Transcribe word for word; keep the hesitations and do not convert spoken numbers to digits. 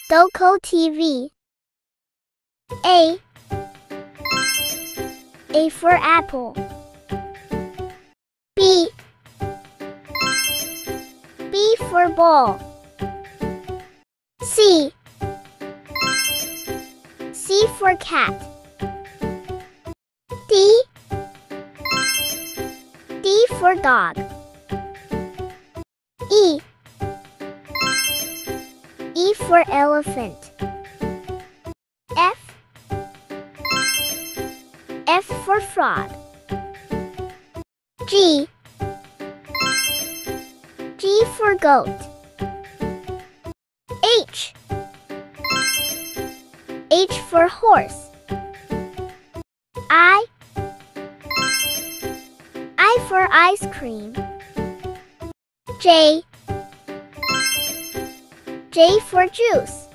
Doko T V. A. A for apple. B. B for ball. C. C for cat. D. D for dog. E. E for elephant. F. F for frog. G. G for goat. H. H for horse. I. I for ice cream. J. J for juice.